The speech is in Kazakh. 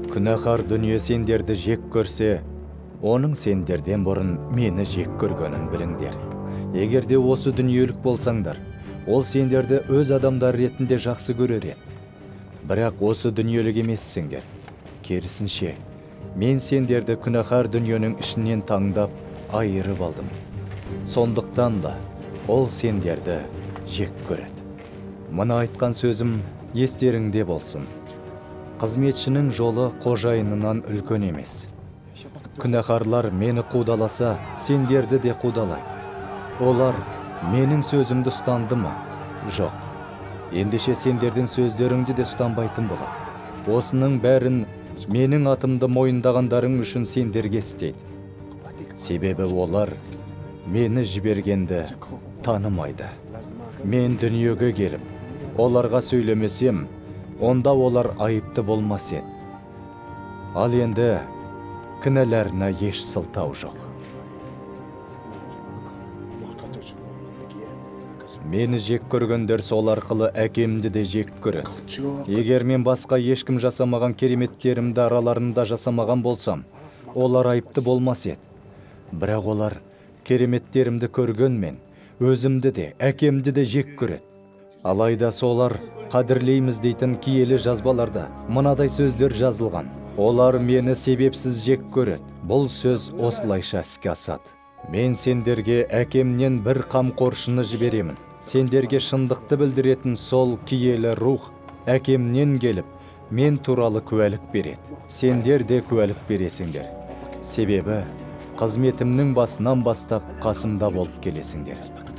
Күнәһар дүние сендерді жек көрсе, оның сендерден бұрын мені жек көргенін біліңдер. Егерде осы дүниелік болсаңдар, ол сендерді өз адамдар ретінде жақсы көрер еді. Бірақ осы дүниелік емессіңдер. Керісінше, мен сендерді күнәһар дүниенің ішінен таңдап, айырып алдым. Сондықтан да ол сендерді жек көреді. Мұны айтқан сөзім естеріңде болсын. Қызметшінің жолы қожайынынан үлкен емес. Күнәһарлар мені қудаласа, сендерді де қудалай. Олар менің сөзімді ұстанды ма? Жоқ. Ендеше сендердің сөздеріңді де ұстанбайтын болады. Осының бәрін менің атымды мойындағандарың үшін сендерге істейді. Себебі олар мені жібергенді танымайды. Мен дүниеге келіп, оларға сөйлемесем, онда олар айыпты болмас еді. Ал енді кінәләріне еш сылтау жоқ. Мені жек көргендер сол арқылы әкемді де жек көреді. Егер мен басқа ешкім жасамаған кереметтерімді араларында жасамаған болсам, олар айыпты болмас еді. Бірақ олар кереметтерімді көргенмен, өзімді де, әкемді де жек көреді. Алайда солар қадірлейміз дейтін киелі жазбаларда мынадай сөздер жазылған. Олар мені себепсіз жек көреді. Бұл сөз осылайша іске асады. Мен сендерге әкемнен бір қамқоршыны жіберемін. Сендерге шындықты білдіретін сол киелі рух әкемнен келіп, мен туралы куәлік береді. Сендер де куәлік бересіңдер. Себебі қызметімнің басынан бастап қасымда болып келесіңдер.